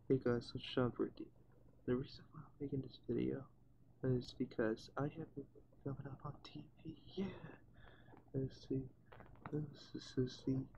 Hey guys, what's up, Ricky? The reason why I'm making this video is because I have been coming out on TV. Yeah! Let's see. This is the